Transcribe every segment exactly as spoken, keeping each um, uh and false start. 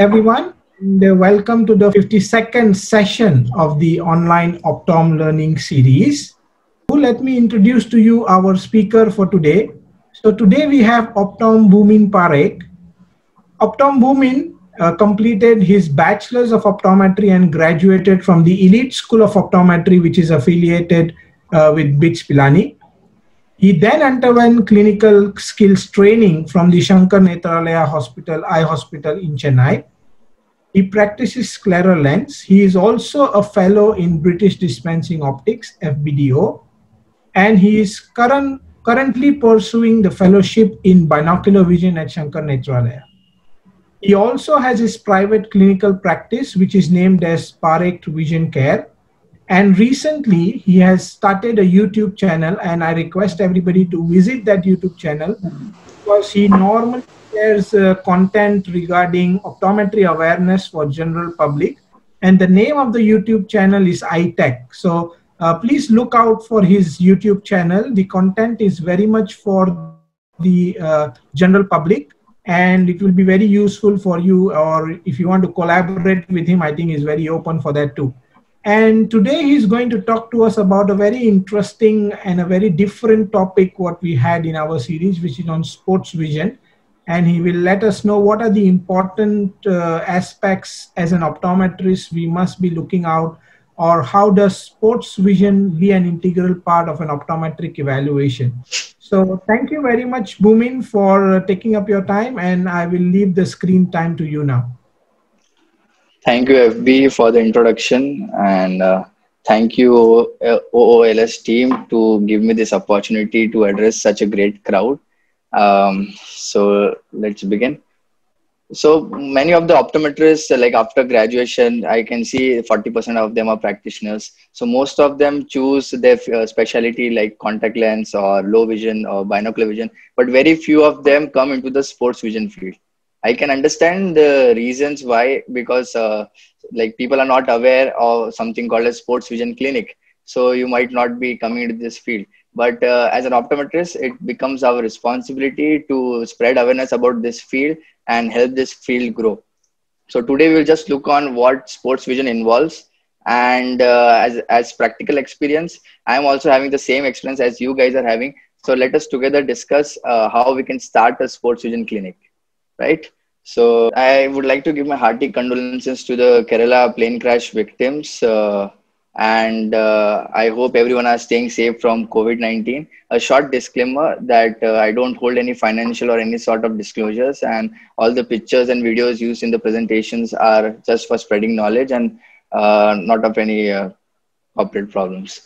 everyone, and uh, welcome to the fifty-second session of the online Optom Learning Series. Let me introduce to you our speaker for today. So today we have Optom Bhumin Parekh. Optom Bhumin uh, completed his Bachelor's of Optometry and graduated from the Elite School of Optometry, which is affiliated uh, with B I T S Pilani. He then underwent clinical skills training from the Shankar Nethralaya Hospital, Eye Hospital in Chennai. He practices scleral lens. He is also a fellow in British Dispensing Optics, F B D O, and he is current, currently pursuing the fellowship in binocular vision at Shankar Nethralaya. He also has his private clinical practice, which is named as Parekh Vision Care. And recently, he has started a YouTube channel, and I request everybody to visit that YouTube channel because he normally shares uh, content regarding optometry awareness for general public. And the name of the YouTube channel is iTech. So uh, please look out for his YouTube channel. The content is very much for the uh, general public, and it will be very useful for you, or if you want to collaborate with him, I think he's very open for that too. And today he's going to talk to us about a very interesting and a very different topic what we had in our series, which is on sports vision. And he will let us know what are the important uh, aspects as an optometrist we must be looking out, or how does sports vision be an integral part of an optometric evaluation. So thank you very much, Bhumin, for uh, taking up your time, and I will leave the screen time to you now. Thank you, F B, for the introduction, and uh, thank you, O O L S team, to give me this opportunity to address such a great crowd. Um, so let's begin. So many of the optometrists, like after graduation, I can see forty percent of them are practitioners. So most of them choose their uh, specialty like contact lens or low vision or binocular vision, but very few of them come into the sports vision field. I can understand the reasons why, because uh, like people are not aware of something called a sports vision clinic. So you might not be coming into this field. But uh, as an optometrist, it becomes our responsibility to spread awareness about this field and help this field grow. So today we'll just look on what sports vision involves. And uh, as, as practical experience, I'm also having the same experience as you guys are having. So let us together discuss uh, how we can start a sports vision clinic. Right. So I would like to give my hearty condolences to the Kerala plane crash victims. Uh, and uh, I hope everyone is staying safe from COVID nineteen. A short disclaimer that uh, I don't hold any financial or any sort of disclosures, and all the pictures and videos used in the presentations are just for spreading knowledge and uh, not of any uh, corporate problems.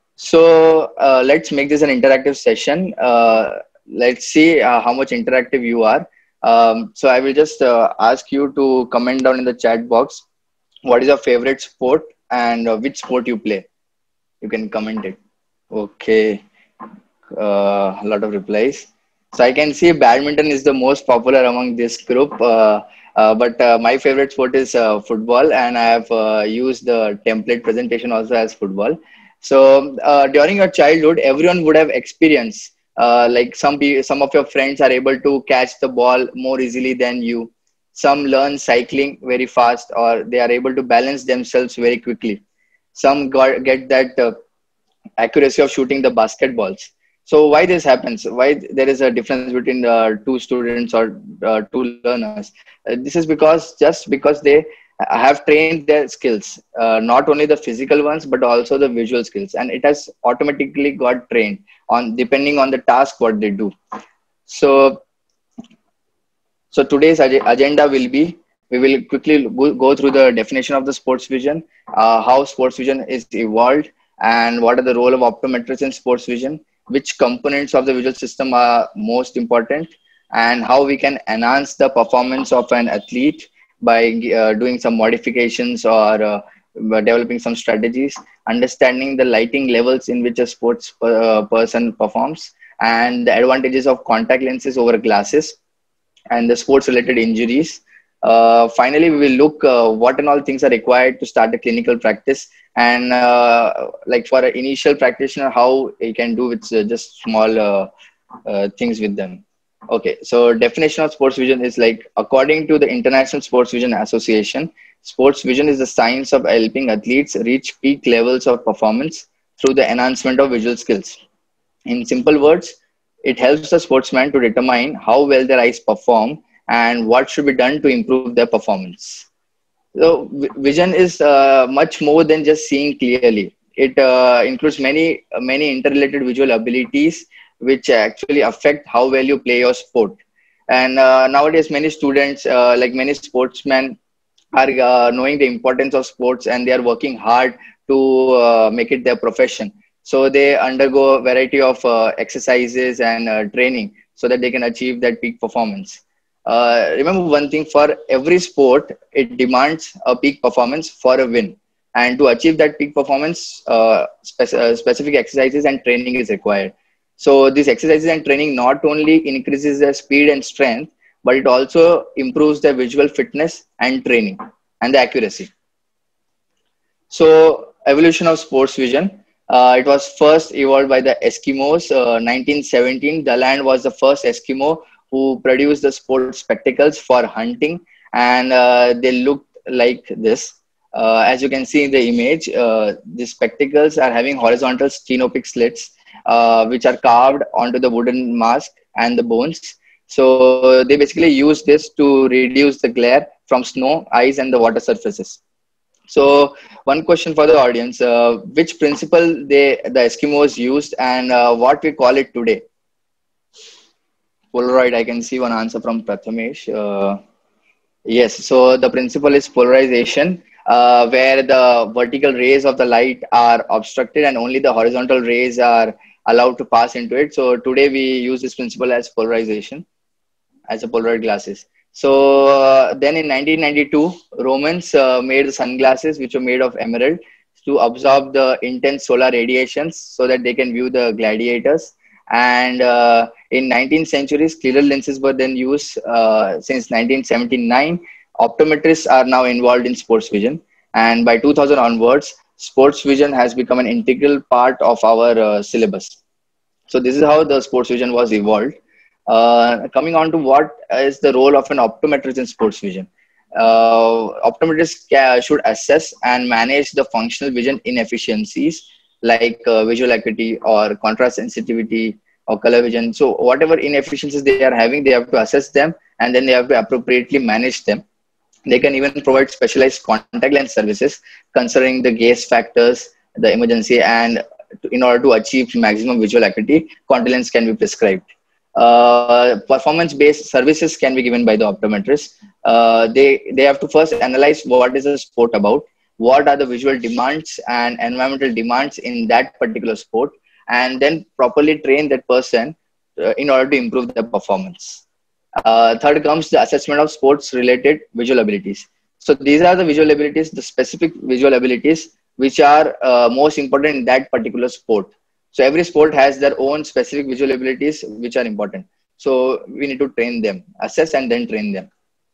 So uh, let's make this an interactive session. Uh, let's see uh, how much interactive you are. Um, so I will just uh, ask you to comment down in the chat box, what is your favorite sport and uh, which sport you play. You can comment it. Okay. Uh, a lot of replies. So I can see badminton is the most popular among this group. Uh, uh, but uh, my favorite sport is uh, football, and I have uh, used the template presentation also as football. So uh, during your childhood, everyone would have experienced Uh, like some some of your friends are able to catch the ball more easily than you. Some learn cycling very fast, or they are able to balance themselves very quickly. Some got, get that uh, accuracy of shooting the basketballs. So why this happens? Why there is a difference between uh, two students or uh, two learners? Uh, this is because just because they have trained their skills, uh, not only the physical ones, but also the visual skills, and it has automatically got trained on depending on the task what they do. So, so today's ag agenda will be, we will quickly go, go through the definition of the sports vision, uh, how sports vision is evolved, and what are the role of optometrists in sports vision, which components of the visual system are most important, and how we can enhance the performance of an athlete by uh, doing some modifications or uh, developing some strategies, understanding the lighting levels in which a sports uh, person performs, and the advantages of contact lenses over glasses, and the sports related injuries. Uh, finally, we will look uh, what and all things are required to start a clinical practice, and uh, like for an initial practitioner, how he can do with uh, just small uh, uh, things with them. Okay, so definition of sports vision is like, according to the International Sports Vision Association, sports vision is the science of helping athletes reach peak levels of performance through the enhancement of visual skills. In simple words, it helps the sportsman to determine how well their eyes perform and what should be done to improve their performance. So, vi- vision is uh, much more than just seeing clearly. It uh, includes many many interrelated visual abilities which actually affect how well you play your sport. And uh, nowadays, many students, uh, like many sportsmen, are uh, knowing the importance of sports, and they are working hard to uh, make it their profession. So they undergo a variety of uh, exercises and uh, training so that they can achieve that peak performance. Uh, remember one thing, for every sport, it demands a peak performance for a win. And to achieve that peak performance, uh, spec- uh, specific exercises and training is required. So these exercises and training not only increases their speed and strength, but it also improves their visual fitness and training and the accuracy. So, evolution of sports vision. Uh, it was first evolved by the Eskimos. Uh, nineteen seventeen, the land was the first Eskimo who produced the sports spectacles for hunting, and uh, they looked like this. Uh, as you can see in the image, uh, the spectacles are having horizontal stenopic slits, uh, which are carved onto the wooden mask and the bones. So they basically use this to reduce the glare from snow, ice, and the water surfaces. So one question for the audience: uh, which principle they the Eskimos used, and uh, what we call it today? Polaroid. I can see one answer from Prathamesh. Uh, yes. So the principle is polarization, uh, where the vertical rays of the light are obstructed and only the horizontal rays are allowed to pass into it. So today we use this principle as polarization, as a Polaroid glasses. So uh, then in nineteen ninety-two, Romans uh, made the sunglasses which were made of emerald to absorb the intense solar radiations so that they can view the gladiators. And uh, in nineteenth centuries, clearer lenses were then used. Uh, since nineteen seventy-nine, optometrists are now involved in sports vision. And by two thousand onwards, sports vision has become an integral part of our uh, syllabus. So this is how the sports vision was evolved. Uh, coming on to what is the role of an optometrist in sports vision. Uh, optometrists ca- should assess and manage the functional vision inefficiencies like uh, visual acuity or contrast sensitivity or color vision. So whatever inefficiencies they are having, they have to assess them, and then they have to appropriately manage them. They can even provide specialized contact lens services considering the gaze factors, the emergency, and to, in order to achieve maximum visual acuity, contact lens can be prescribed. Uh, performance-based services can be given by the optometrist. Uh, they they have to first analyze what is the sport about, what are the visual demands and environmental demands in that particular sport, and then properly train that person uh, in order to improve their performance. Uh, third comes the assessment of sports related visual abilities. So these are the visual abilities, the specific visual abilities which are uh, most important in that particular sport. So every sport has their own specific visual abilities which are important. So we need to train them, assess and then train them.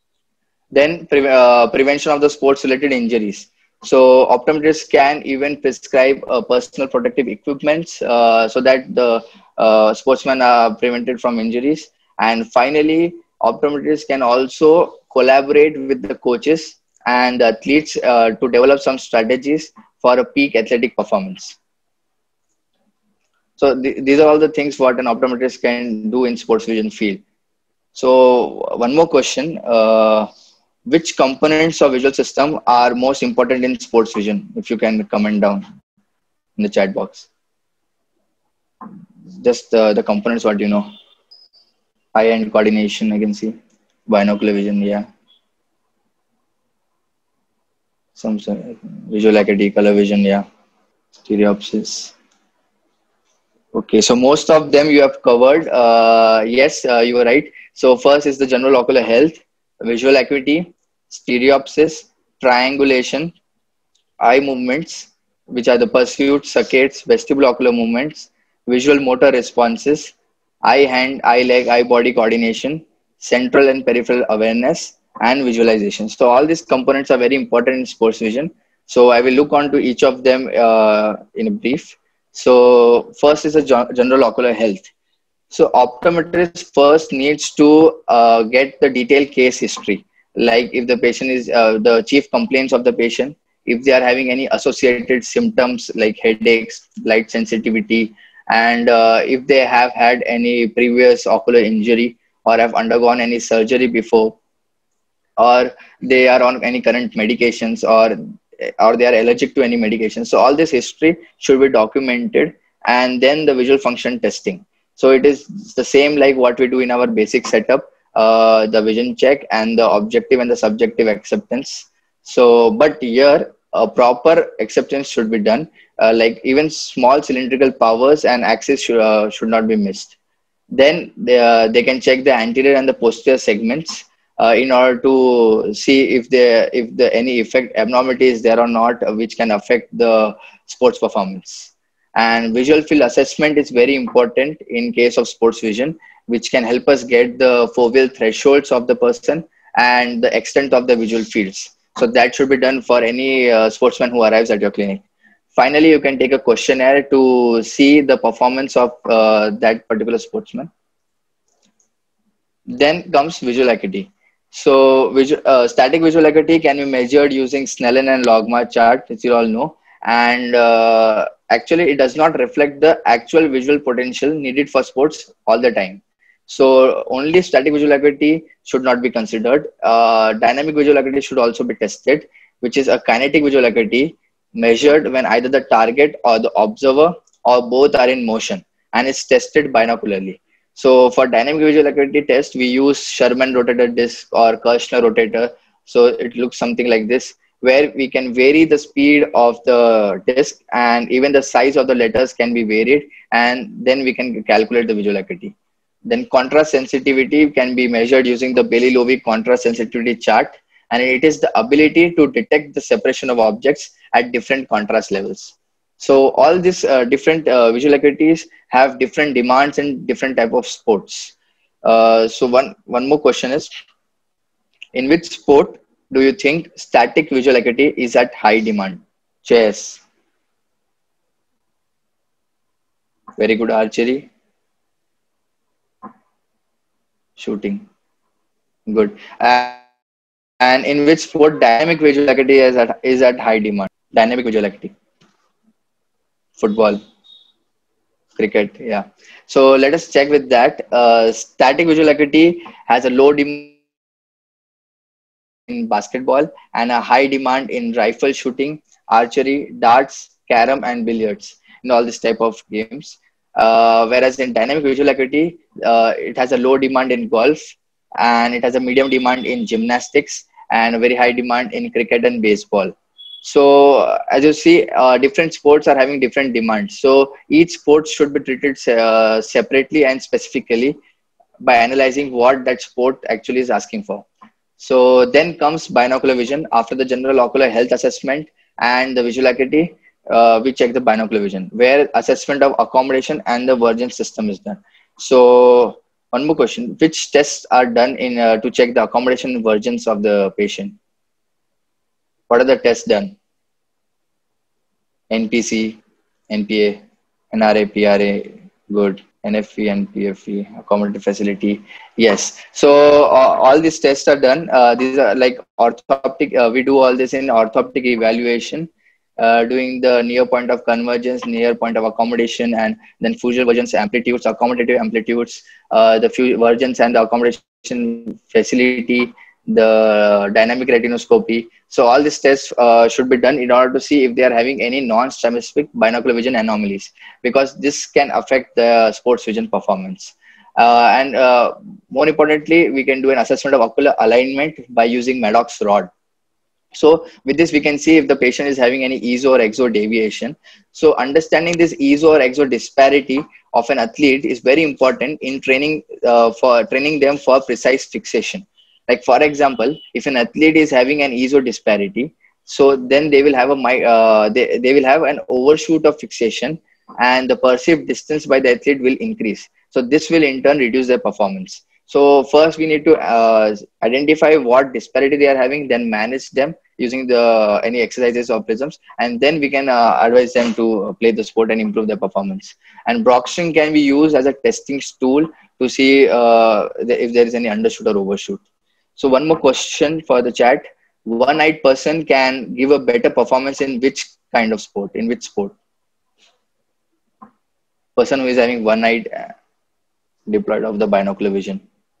Then pre- uh, prevention of the sports related injuries. So optometrists can even prescribe uh, personal protective equipments uh, so that the uh, sportsmen are prevented from injuries. And finally, optometrists can also collaborate with the coaches and the athletes uh, to develop some strategies for a peak athletic performance. So th- these are all the things what an optometrist can do in sports vision field. So one more question. Uh, which components of visual system are most important in sports vision? If you can comment down in the chat box. Just uh, the components, what you know. Eye-hand coordination, I can see. Binocular vision, yeah. Some sort of visual acuity, color vision, yeah. Stereopsis. Okay, so most of them you have covered. Uh, yes, uh, you are right. So first is the general ocular health, visual acuity, stereopsis, triangulation, eye movements, which are the pursuit, saccades, vestibulocular movements, visual motor responses, eye hand, eye leg, eye body coordination, central and peripheral awareness, and visualization. So all these components are very important in sports vision. So I will look on to each of them uh, in a brief. So first is a general ocular health. So optometrist first needs to uh, get the detailed case history, like if the patient is uh, the chief complaints of the patient, if they are having any associated symptoms like headaches, light sensitivity, and uh, if they have had any previous ocular injury or have undergone any surgery before, or they are on any current medications, or or they are allergic to any medication. So all this history should be documented, and then the visual function testing. So it is the same like what we do in our basic setup, uh, the vision check and the objective and the subjective acceptance. So but here a proper acceptance should be done, uh, like even small cylindrical powers and axis should, uh, should not be missed. Then they, uh, they can check the anterior and the posterior segments uh, in order to see if there if the any effect abnormality is there or not, uh, which can affect the sports performance. And visual field assessment is very important in case of sports vision, which can help us get the foveal thresholds of the person and the extent of the visual fields. So that should be done for any uh, sportsman who arrives at your clinic. Finally, you can take a questionnaire to see the performance of uh, that particular sportsman. Then comes visual acuity. So visual, uh, static visual acuity can be measured using Snellen and Logmar chart, which you all know. And uh, actually, it does not reflect the actual visual potential needed for sports all the time. So only static visual acuity should not be considered. Uh, dynamic visual acuity should also be tested, which is a kinetic visual acuity measured when either the target or the observer or both are in motion, and is tested binocularly. So for dynamic visual acuity test, we use Sherman rotator disc or Kirschner rotator. So it looks something like this, where we can vary the speed of the disc, and even the size of the letters can be varied, and then we can calculate the visual acuity. Then contrast sensitivity can be measured using the Bailey-Lowy contrast sensitivity chart, and it is the ability to detect the separation of objects at different contrast levels. So all these uh, different uh, visual acuities have different demands in different type of sports. Uh, so one one more question is, in which sport do you think static visual acuity is at high demand? Chess. Very good. Archery. Shooting. Good. And in which sport dynamic visual acuity is at, is at high demand? Dynamic visual acuity. Football. Cricket. Yeah. So let us check with that. Uh, static visual acuity has a low demand in basketball and a high demand in rifle shooting, archery, darts, carom, and billiards, in all this type of games. Uh, whereas in dynamic visual acuity, uh, it has a low demand in golf, and it has a medium demand in gymnastics, and a very high demand in cricket and baseball. So uh, as you see, uh, different sports are having different demands. So each sport should be treated uh, separately and specifically by analyzing what that sport actually is asking for. So then comes binocular vision. After the general ocular health assessment and the visual acuity, uh, we check the binocular vision, where assessment of accommodation and the vergence system is done. So one more question: which tests are done in uh, to check the accommodation and vergence of the patient? What are the tests done? N P C, N P A, N R A, P R A. Good. N F E and P F E, accommodative facility. Yes. So uh, all these tests are done. Uh, these are like orthoptic. Uh, we do all this in orthoptic evaluation, uh, doing the near point of convergence, near point of accommodation, and then fusional vergence amplitudes, accommodative amplitudes, uh, the vergence and the accommodation facility, the dynamic retinoscopy. So all these tests uh, should be done in order to see if they are having any non-specific binocular vision anomalies, because this can affect the sports vision performance. Uh, and uh, more importantly, we can do an assessment of ocular alignment by using Maddox rod. So with this, we can see if the patient is having any E Z O or exo deviation. So understanding this E Z O or exo disparity of an athlete is very important in training uh, for training them for precise fixation. Like for example, if an athlete is having an E Z O disparity, so then they will have a uh, they, they will have an overshoot of fixation, and the perceived distance by the athlete will increase. So this will in turn reduce their performance. So first we need to uh, identify what disparity they are having, then manage them using the any exercises or prisms, and then we can uh, advise them to play the sport and improve their performance. And Broxton can be used as a testing tool to see uh, the, if there is any undershoot or overshoot. So one more question for the chat: one-eyed person can give a better performance in which kind of sport? In which sport? Person who is having one-eyed uh, deployed of the binocular vision.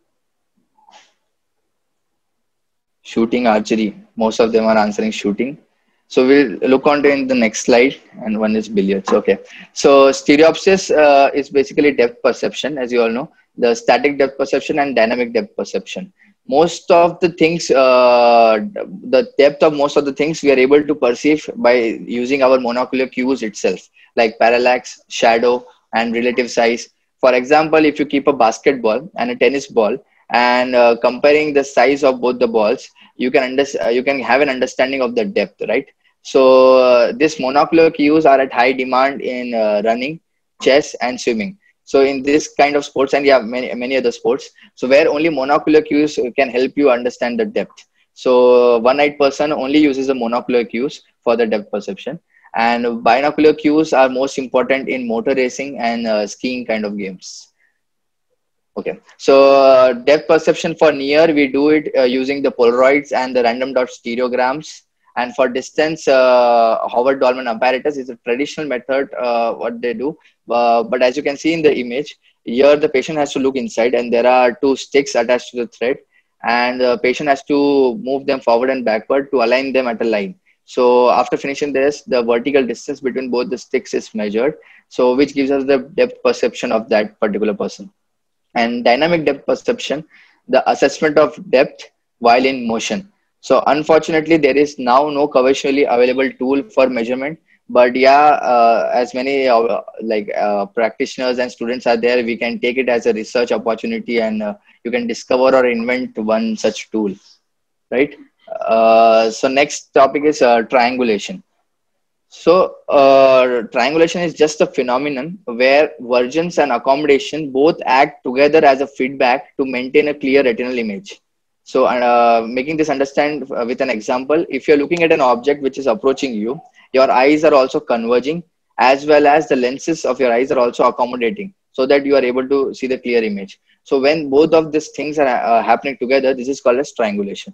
Shooting, archery. Most of them are answering shooting. So we'll look on to in the next slide, and one is billiards. Okay. So stereopsis uh, is basically depth perception, as you all know, the static depth perception and dynamic depth perception. Most of the things, uh, the depth of most of the things we are able to perceive by using our monocular cues itself, like parallax, shadow, and relative size. For example, if you keep a basketball and a tennis ball, and uh, comparing the size of both the balls, you can understand, uh, you can have an understanding of the depth, right? So uh, this monocular cues are at high demand in uh, running, chess, and swimming. So in this kind of sports, and yeah, many many other sports, so where only monocular cues can help you understand the depth. So one-eyed person only uses the monocular cues for the depth perception, and binocular cues are most important in motor racing and uh, skiing kind of games. Okay, so uh, depth perception for near, we do it uh, using the Polaroids and the random dot stereograms. And for distance, uh, Howard Dolman apparatus is a traditional method, uh, what they do. Uh, but as you can see in the image, here the patient has to look inside, and there are two sticks attached to the thread. And the patient has to move them forward and backward to align them at a line. So after finishing this, the vertical distance between both the sticks is measured. So which gives us the depth perception of that particular person. And dynamic depth perception, the assessment of depth while in motion. So unfortunately, there is now no commercially available tool for measurement. But yeah, uh, as many uh, like uh, practitioners and students are there, we can take it as a research opportunity, and uh, you can discover or invent one such tool, right? Uh, so next topic is uh, triangulation. So uh, triangulation is just a phenomenon where vergence and accommodation both act together as a feedback to maintain a clear retinal image. So uh, making this understand uh, with an example, if you're looking at an object which is approaching you, your eyes are also converging, as well as the lenses of your eyes are also accommodating, so that you are able to see the clear image. So when both of these things are uh, happening together, this is called as triangulation.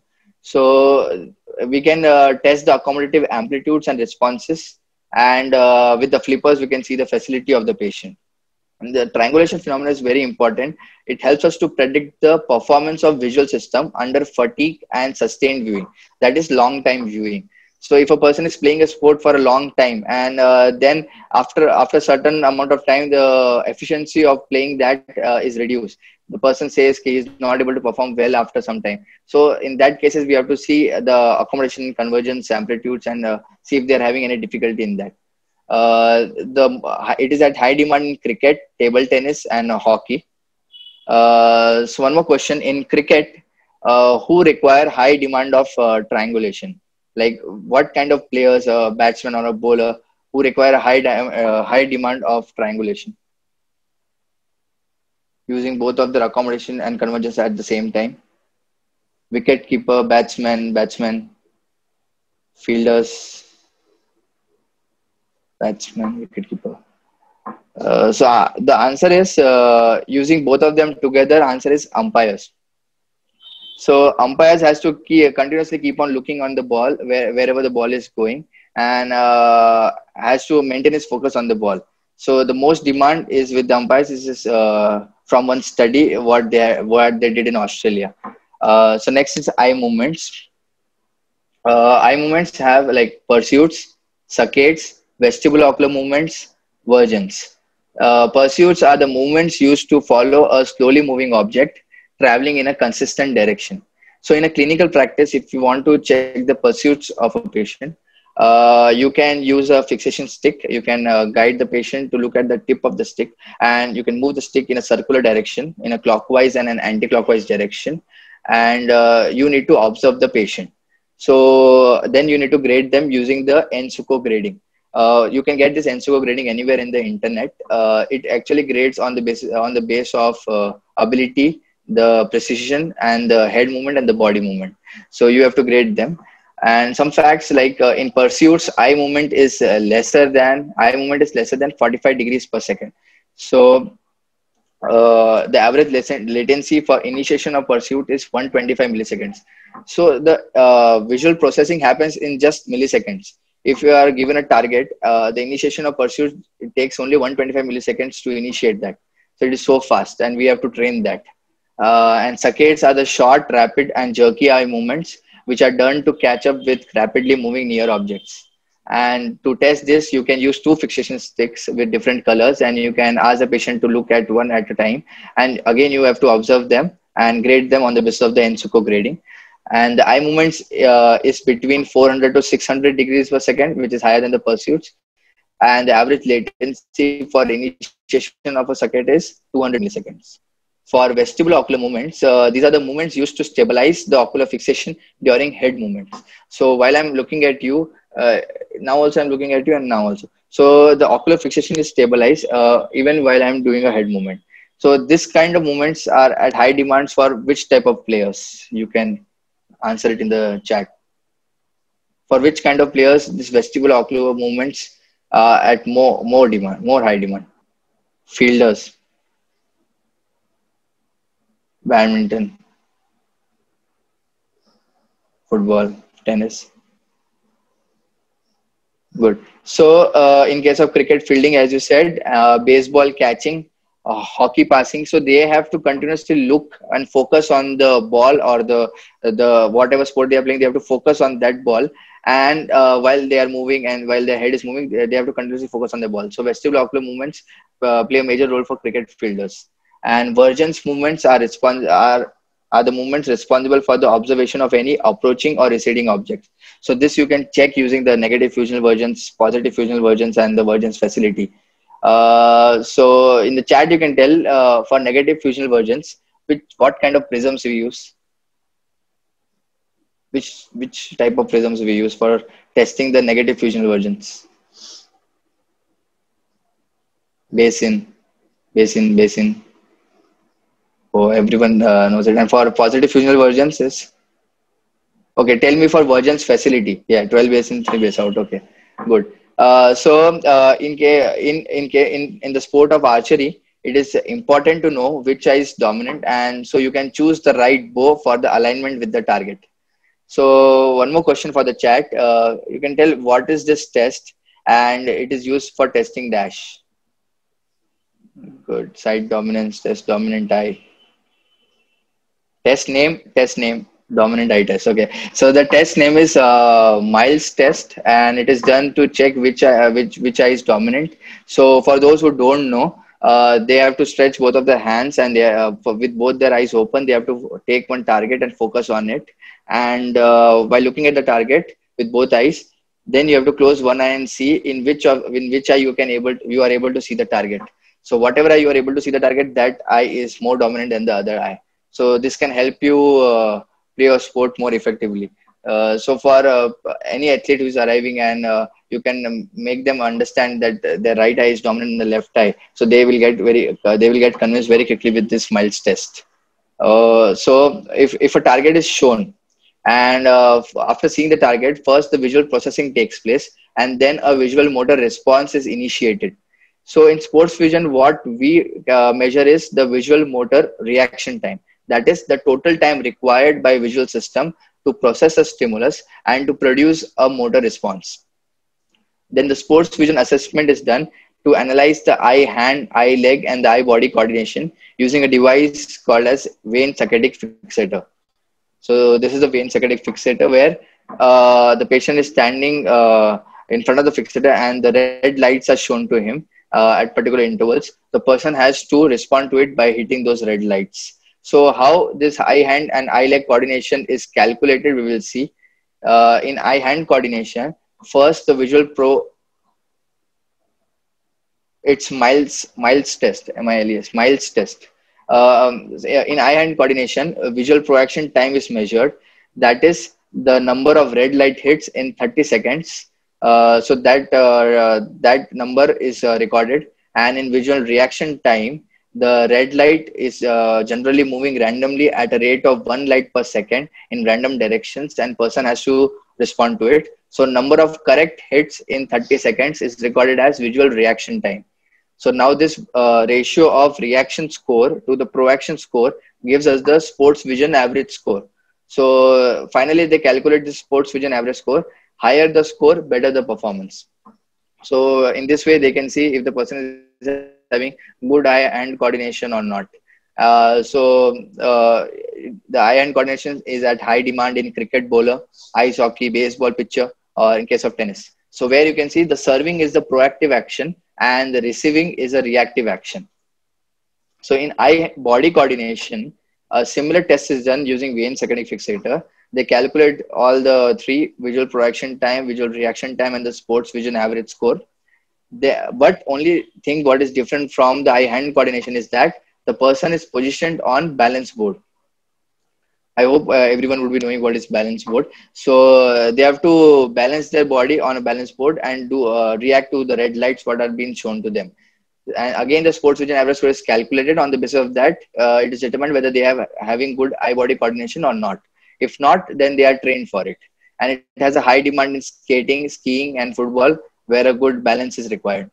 So we can uh, test the accommodative amplitudes and responses, and uh, with the flippers we can see the facility of the patient. And the triangulation phenomenon is very important. It helps us to predict the performance of visual system under fatigue and sustained viewing, that is long time viewing. So if a person is playing a sport for a long time, and uh, then after after a certain amount of time the efficiency of playing that uh, is reduced, the person says he is not able to perform well after some time. So in that cases, we have to see the accommodation, convergence, amplitudes, and uh, see if they are having any difficulty in that. Uh, the it is at high demand in cricket, table tennis, and uh, hockey. Uh, so one more question: in cricket, uh, who require high demand of uh, triangulation? Like what kind of players, a batsman or a bowler, who require a high uh, high demand of triangulation, using both of their accommodation and convergence at the same time? Wicket keeper, batsman, batsman, fielders, batsman, wicket keeper. Uh, so uh, the answer is uh, using both of them together. Answer is umpires. So umpires has to keep, continuously keep on looking on the ball where, wherever the ball is going, and uh, has to maintain his focus on the ball. So the most demand is with the umpires is uh, from one study what they what they did in Australia. Uh, so next is eye movements. Uh, eye movements have like pursuits, saccades, vestibulo-ocular movements, vergence. Uh, pursuits are the movements used to follow a slowly moving object traveling in a consistent direction. So in a clinical practice, if you want to check the pursuits of a patient, uh, you can use a fixation stick. You can uh, guide the patient to look at the tip of the stick, and you can move the stick in a circular direction, in a clockwise and an anti-clockwise direction. And uh, you need to observe the patient. So then you need to grade them using the Ensuko grading. Uh, you can get this Ensuko grading anywhere in the internet. Uh, it actually grades on the basis on the base of uh, ability, the precision, and the head movement and the body movement. So you have to grade them. And some facts like uh, in pursuits, eye movement is uh, lesser than eye movement is lesser than forty-five degrees per second. So uh, the average laten- latency for initiation of pursuit is one hundred twenty-five milliseconds. So the uh, visual processing happens in just milliseconds. If you are given a target, uh, the initiation of pursuit, it takes only one hundred twenty-five milliseconds to initiate that. So it is so fast, and we have to train that. Uh, and saccades are the short, rapid, and jerky eye movements which are done to catch up with rapidly moving near objects. And to test this, you can use two fixation sticks with different colors, and you can ask the patient to look at one at a time. And again, you have to observe them and grade them on the basis of the Ensuko grading. And the eye movements uh, is between four hundred to six hundred degrees per second, which is higher than the pursuits. And the average latency for initiation of a saccade is two hundred milliseconds. For vestibular ocular movements, uh, these are the movements used to stabilize the ocular fixation during head movements. So while I'm looking at you, uh, now also I'm looking at you, and now also. So the ocular fixation is stabilized uh, even while I'm doing a head movement. So this kind of movements are at high demands for which type of players? You can answer it in the chat. For which kind of players this vestibular ocular movements uh, at more more demand, more high demand? Fielders, badminton, football, tennis. Good. So, uh, in case of cricket fielding, as you said, uh, baseball catching, uh, hockey passing, so they have to continuously look and focus on the ball, or the the whatever sport they are playing. They have to focus on that ball, and uh, while they are moving and while their head is moving, they, they have to continuously focus on the ball. So, vestibular ocular movements uh, play a major role for cricket fielders. And Vergence movements are respons- are are the movements responsible for the observation of any approaching or receding object. So this you can check using the negative fusional versions, positive fusional versions, and the Vergence facility. Uh, so in the chat, you can tell uh, for negative fusional versions, which what kind of prisms we use, which which type of prisms we use for testing the negative fusional versions. Basin, basin, basin. Oh, everyone uh, knows it. And for positive fusional versions is okay. Tell me for Vergence facility. Yeah, twelve base in, three base out. Okay, good. Uh, so uh, in, ca- in in ca- in in the sport of archery, it is important to know which eye is dominant, and so you can choose the right bow for the alignment with the target. So one more question for the chat. Uh, you can tell what is this test, and it is used for testing dash. Good. Side dominance test, dominant eye. Test name, test name, dominant eye test. Okay, so the test name is uh, Miles test, and it is done to check which eye, uh, which which eye is dominant. So for those who don't know, uh, they have to stretch both of their hands, and they uh, for, with both their eyes open, they have to take one target and focus on it. And uh, while looking at the target with both eyes, then you have to close one eye and see in which of in which eye you can able you are able to see the target. So whatever eye you are able to see the target, that eye is more dominant than the other eye. So this can help you uh, play your sport more effectively. Uh, so for uh, any athlete who is arriving, and uh, you can um, make them understand that uh, their right eye is dominant in the left eye, so they will get very uh, they will get convinced very quickly with this Miles test. Uh, so if if a target is shown, and uh, after seeing the target, first the visual processing takes place, and then a visual motor response is initiated. So in sports vision, what we uh, measure is the visual motor reaction time. That is the total time required by visual system to process a stimulus and to produce a motor response. Then the sports vision assessment is done to analyze the eye, hand, eye, leg, and the eye body coordination using a device called as Vane saccadic fixator. So this is the Vane saccadic fixator, where uh, the patient is standing uh, in front of the fixator, and the red lights are shown to him uh, at particular intervals. The person has to respond to it by hitting those red lights. So how this eye hand and eye leg coordination is calculated, we will see. Uh, in eye hand coordination, first the visual pro, it's Miles Miles test, M I L E S, Miles test. Um, in eye hand coordination, visual proaction time is measured. That is the number of red light hits in thirty seconds. Uh, so that uh, uh, that number is uh, recorded. And in visual reaction time, The red light is uh, generally moving randomly at a rate of one light per second in random directions, and person has to respond to it. So number of correct hits in thirty seconds is recorded as visual reaction time. So now this uh, ratio of reaction score to the proaction score gives us the sports vision average score. So uh, finally, they calculate the sports vision average score. Higher the score, better the performance. So in this way, they can see if the person is having good eye and coordination or not. Uh, so uh, the eye and coordination is at high demand in cricket bowler, ice hockey, baseball pitcher, or in case of tennis. So where you can see the serving is the proactive action and the receiving is a reactive action. So in eye body coordination, a similar test is done using Wien secondary fixator. They calculate all the three: visual proaction time, visual reaction time, and the sports vision average score. They, but only thing what is different from the eye hand coordination is that the person is positioned on balance board. I hope uh, everyone would be knowing what is balance board. So uh, they have to balance their body on a balance board and do uh, react to the red lights what are being shown to them. And again, the sports vision average score is calculated. On the basis of that, uh, it is determined whether they have having good eye body coordination or not. If not, then they are trained for it. And it has a high demand in skating, skiing, and football, where a good balance is required.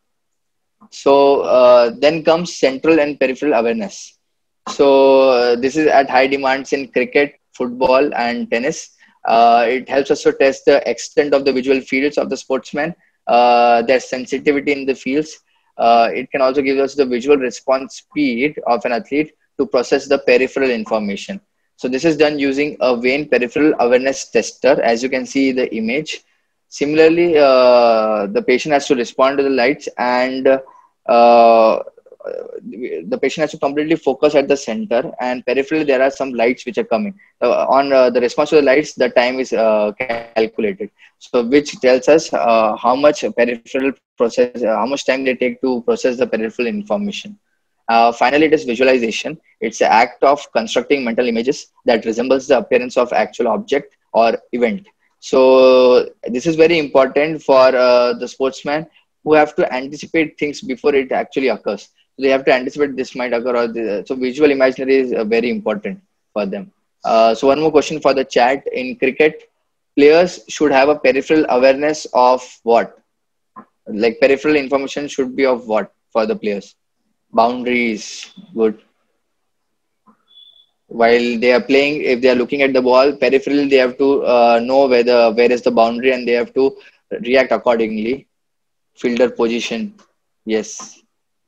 So uh, then comes central and peripheral awareness. So uh, this is at high demands in cricket, football, and tennis. Uh, it helps us to test the extent of the visual fields of the sportsman, uh, their sensitivity in the fields. Uh, it can also give us the visual response speed of an athlete to process the peripheral information. So this is done using a Wien peripheral awareness tester, as you can see the image. Similarly, uh, the patient has to respond to the lights, and uh, the patient has to completely focus at the center, and peripherally there are some lights which are coming. Uh, on uh, the response to the lights, the time is uh, calculated. So which tells us uh, how much peripheral process, uh, how much time they take to process the peripheral information. Uh, finally, it is visualization. It's the act of constructing mental images that resembles the appearance of actual object or event. So this is very important for uh, the sportsman who have to anticipate things before it actually occurs. So they have to anticipate this might occur, or the, so visual imaginary is uh, very important for them. Uh, so one more question for the chat. In cricket, players should have a peripheral awareness of what? Like peripheral information should be of what for the players? Boundaries. Good. While they are playing, if they are looking at the ball, peripherally they have to uh, know whether where is the boundary, and they have to react accordingly. Fielder position. Yes.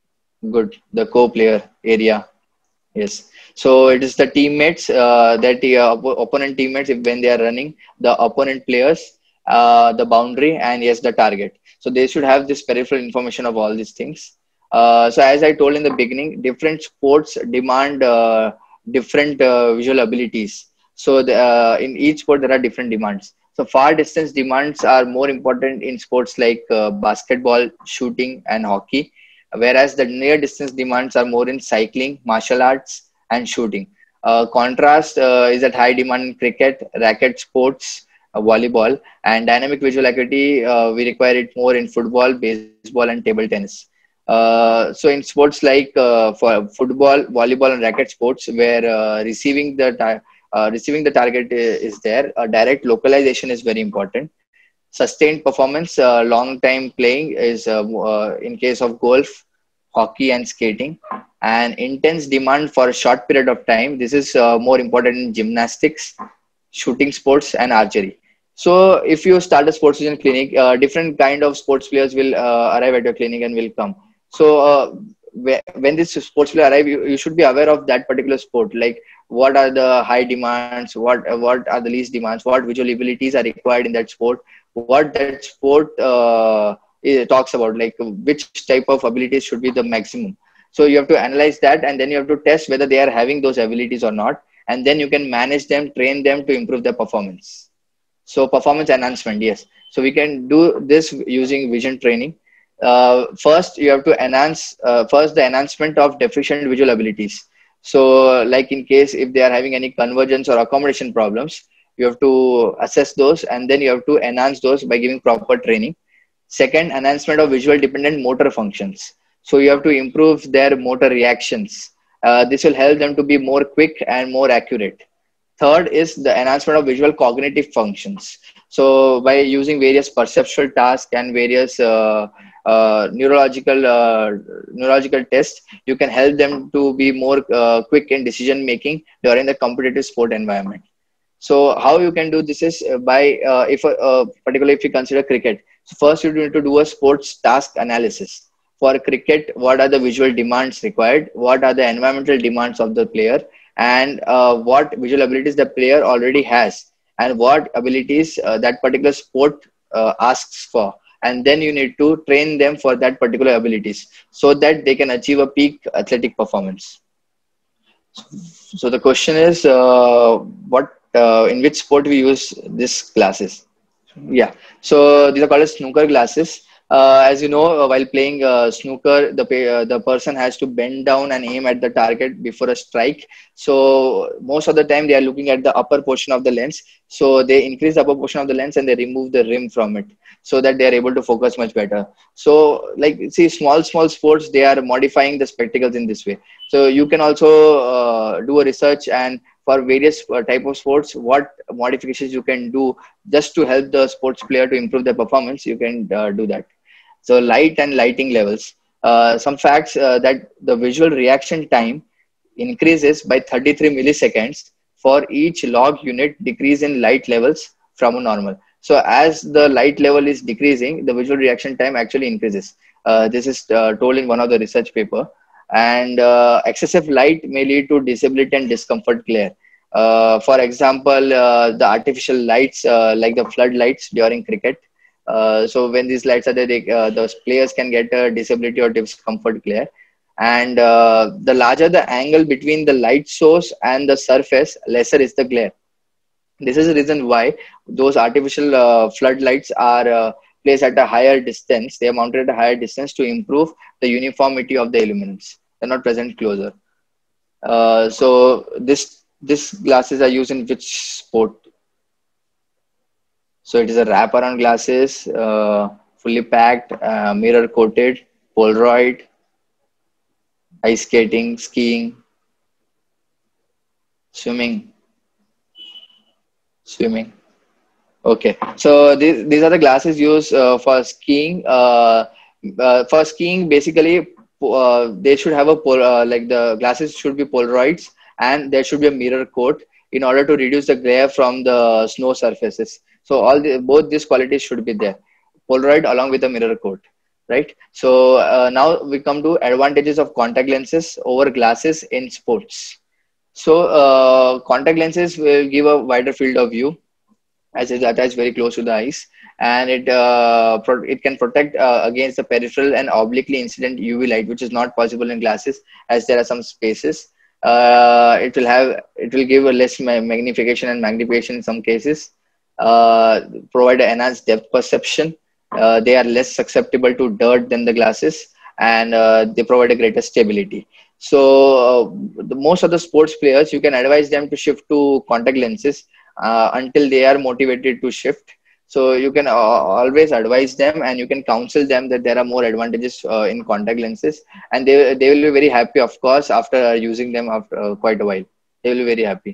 Good. The co-player area. Yes. So it is the teammates uh, that the uh, op- opponent teammates, if when they are running, the opponent players, uh, the boundary, and yes, the target. So they should have this peripheral information of all these things. Uh, so as I told in the beginning, different sports demand uh, different uh, visual abilities. So the, uh, in each sport there are different demands. So far distance demands are more important in sports like uh, basketball, shooting, and hockey, whereas the near distance demands are more in cycling, martial arts, and shooting. Uh, contrast uh, is at high demand in cricket, racket sports, uh, volleyball, and dynamic visual acuity. Uh, we require it more in football, baseball, and table tennis. Uh, so in sports like uh, for football, volleyball, and racket sports, where uh, receiving the tar- uh, receiving the target is there, uh, direct localization is very important. Sustained performance, uh, long time playing is uh, uh, in case of golf, hockey, and skating, and intense demand for a short period of time. This is uh, more important in gymnastics, shooting sports, and archery. So if you start a sports vision clinic, uh, different kind of sports players will uh, arrive at your clinic and will come. So uh, whe- when this sports player arrive, you, you should be aware of that particular sport. Like what are the high demands, what uh, what are the least demands, what visual abilities are required in that sport, what that sport uh, it talks about, like which type of abilities should be the maximum. So you have to analyze that, and then you have to test whether they are having those abilities or not, and then you can manage them, train them to improve their performance. So performance enhancement, yes. So we can do this using vision training. Uh, first, you have to enhance, uh, first the enhancement of deficient visual abilities. So like in case if they are having any convergence or accommodation problems, you have to assess those, and then you have to enhance those by giving proper training. Second, enhancement of visual dependent motor functions. So you have to improve their motor reactions. Uh, this will help them to be more quick and more accurate. Third is the enhancement of visual cognitive functions. So by using various perceptual tasks and various uh, uh, neurological uh, neurological tests, you can help them to be more uh, quick in decision making during the competitive sport environment. So how you can do this is uh, by uh, if uh, uh, particularly if you consider cricket. So first you need to do a sports task analysis. For cricket, what are the visual demands required? What are the environmental demands of the player? And uh, what visual abilities the player already has? And what abilities uh, that particular sport uh, asks for? And then you need to train them for that particular abilities so that they can achieve a peak athletic performance. So the question is, uh, what uh, in which sport we use this glasses? Yeah, so these are called as snooker glasses. Uh, as you know, uh, while playing uh, snooker, the uh, the person has to bend down and aim at the target before a strike. So most of the time, they are looking at the upper portion of the lens. So they increase the upper portion of the lens and they remove the rim from it, so that they are able to focus much better. So, like, see, small small sports, they are modifying the spectacles in this way. So you can also uh, do a research, and for various uh, type of sports, what modifications you can do just to help the sports player to improve their performance, you can uh, do that. So light and lighting levels. Uh, some facts uh, that the visual reaction time increases by thirty-three milliseconds for each log unit decrease in light levels from a normal. So as the light level is decreasing, the visual reaction time actually increases. Uh, this is uh, told in one of the research paper. And uh, excessive light may lead to disability and discomfort glare. Uh, for example, uh, the artificial lights uh, like the floodlights during cricket. Uh, so when these lights are there, they, uh, those players can get a disability or discomfort glare. And uh, the larger the angle between the light source and the surface, lesser is the glare. This is the reason why those artificial uh, floodlights are uh, placed at a higher distance. They are mounted at a higher distance to improve the uniformity of the illuminance. They're not present closer. Uh, so this this glasses are used in which sport? So it is a wraparound glasses, uh, fully packed, uh, mirror coated, Polaroid, ice skating, skiing, swimming, swimming. Okay, so these these are the glasses used uh, for skiing. Uh, uh, for skiing, basically, uh, they should have a pol uh, like the glasses should be Polaroids, and there should be a mirror coat in order to reduce the glare from the snow surfaces. So all the both these qualities should be there, Polaroid along with the mirror coat, right? So uh, now we come to advantages of contact lenses over glasses in sports. So uh, contact lenses will give a wider field of view, as it's attached very close to the eyes, and it uh, pro it can protect uh, against the peripheral and obliquely incident U V light, which is not possible in glasses as there are some spaces. Uh, it will have it will give a less ma magnification and magnification in some cases. Uh, provide an enhanced depth perception. Uh, they are less susceptible to dirt than the glasses, and uh, they provide a greater stability. So uh, the, most of the sports players, you can advise them to shift to contact lenses uh, until they are motivated to shift. So you can uh, always advise them, and you can counsel them that there are more advantages uh, in contact lenses, and they, they will be very happy, of course, after using them after uh, quite a while. They will be very happy.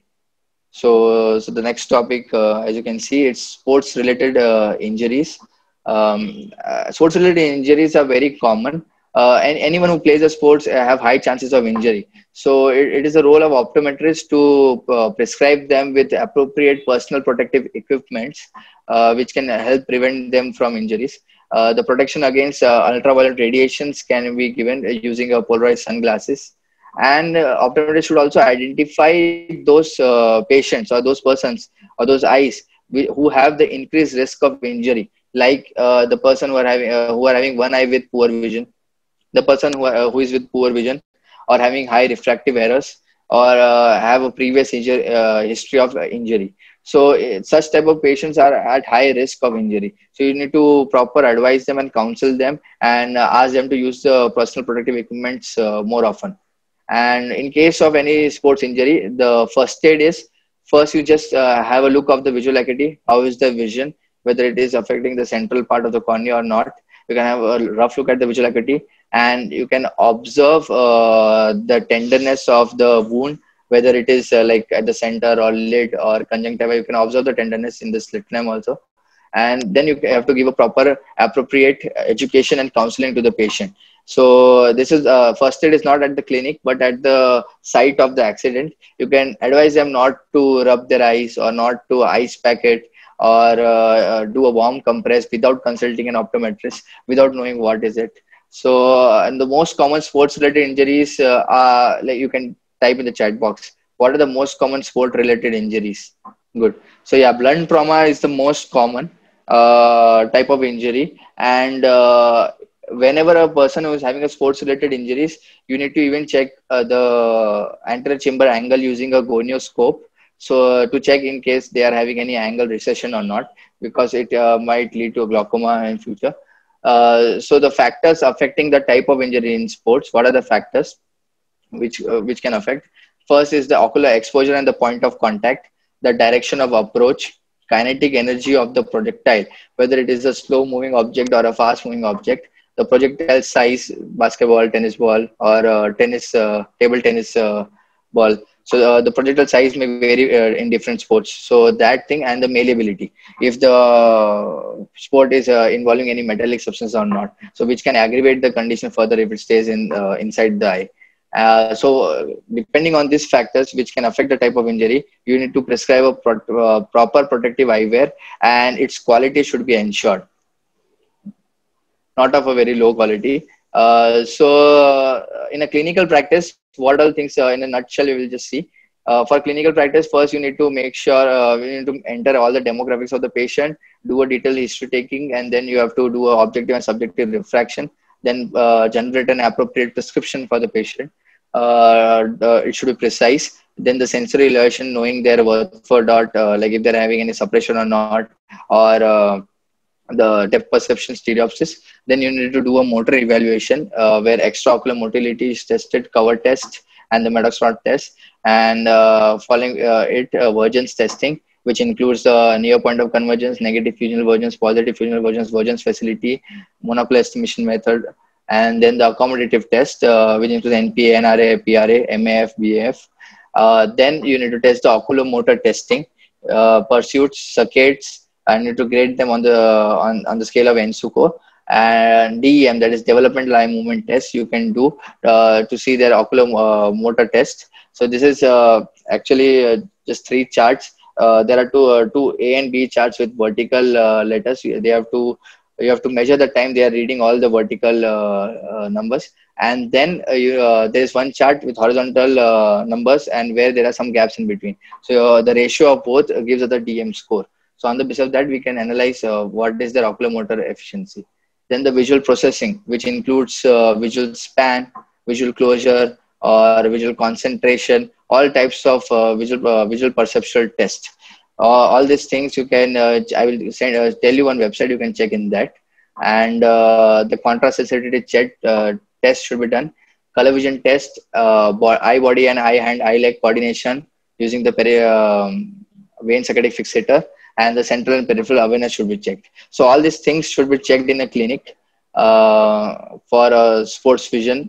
So, so the next topic, uh, as you can see, it's sports related uh, injuries. Um, uh, sports related injuries are very common. Uh, and anyone who plays a sports uh, have high chances of injury. So it, it is the role of optometrists to uh, prescribe them with appropriate personal protective equipments, uh, which can help prevent them from injuries. Uh, the protection against uh, ultraviolet radiations can be given uh, using a polarized sunglasses. And uh, optometrists should also identify those uh, patients or those persons or those eyes who have the increased risk of injury, like uh, the person who are having uh, who are having one eye with poor vision, the person who, uh, who is with poor vision or having high refractive errors, or uh, have a previous injury, uh, history of uh, injury. So uh, such type of patients are at high risk of injury. So you need to proper advise them and counsel them, and uh, ask them to use the personal protective equipments uh, more often. And in case of any sports injury, the first aid is, first you just uh, have a look of the visual acuity. How is the vision, whether it is affecting the central part of the cornea or not. You can have a rough look at the visual acuity, and you can observe uh, the tenderness of the wound, whether it is uh, like at the center or lid or conjunctiva. You can observe the tenderness in the slit lamp also. And then you have to give a proper appropriate education and counseling to the patient. So this is uh, first aid is not at the clinic but at the site of the accident. You can advise them not to rub their eyes or not to ice pack it or uh, uh, do a warm compress without consulting an optometrist, without knowing what is it. So uh, and the most common sports related injuries uh, are, like, you can type in the chat box, what are the most common sport related injuries? Good. So yeah, blunt trauma is the most common uh, type of injury. And uh, whenever a person who is having a sports related injuries, you need to even check uh, the anterior chamber angle using a gonioscope. So uh, to check in case they are having any angle recession or not, because it uh, might lead to a glaucoma in future. Uh, so the factors affecting the type of injury in sports, what are the factors which uh, which can affect? First is the ocular exposure and the point of contact, the direction of approach, kinetic energy of the projectile, whether it is a slow moving object or a fast moving object, the projectile size, basketball, tennis ball, or uh, tennis uh, table tennis uh, ball. So uh, the projectile size may vary uh, in different sports. So that thing, and the malleability, if the sport is uh, involving any metallic substance or not, so which can aggravate the condition further if it stays in uh, inside the eye. Uh, so uh, depending on these factors which can affect the type of injury, you need to prescribe a pro uh, proper protective eyewear, and its quality should be ensured, not of a very low quality. Uh, so uh, in a clinical practice, what all things uh, in a nutshell we will just see. Uh, for clinical practice, first you need to make sure uh, we need to enter all the demographics of the patient, do a detailed history taking, and then you have to do a objective and subjective refraction, then uh, generate an appropriate prescription for the patient. Uh, uh, it should be precise. Then the sensory evaluation, knowing their worth for dot, uh, like if they're having any suppression or not, or uh, the depth perception stereopsis. Then you need to do a motor evaluation uh, where extraocular motility is tested, cover test, and the Maddox rod test. And uh, following uh, it, uh, Vergence testing, which includes the uh, near point of convergence, negative fusional vergence, positive fusional vergence, Vergence facility, monocular estimation method, and then the accommodative test, uh, which includes N P A, N R A, P R A, M A F, B A F. Uh, then you need to test the oculomotor testing, uh, pursuits, saccades, and you need to grade them on the on, on the scale of N S U C O. And D E M, that is developmental eye movement test, you can do uh, to see their oculomotor uh, test. So this is uh, actually uh, just three charts. Uh, there are two uh, two A and B charts with vertical uh, letters. They have to you have to measure the time they are reading all the vertical uh, uh, numbers, and then uh, you, uh, there is one chart with horizontal uh, numbers and where there are some gaps in between. So uh, the ratio of both gives us the D M score. So on the basis of that, we can analyze uh, what is their oculomotor efficiency. Then the visual processing, which includes uh, visual span, visual closure, or visual concentration, all types of uh, visual uh, visual perceptual test. Uh, all these things you can, uh, I will send, uh, tell you one website, you can check in that. And uh, the contrast sensitivity check uh, test should be done. Color vision test, uh, eye body and eye hand eye leg coordination using the peri um, vein saccadic fixator, and the central and peripheral awareness should be checked. So all these things should be checked in a clinic uh, for uh, sports vision.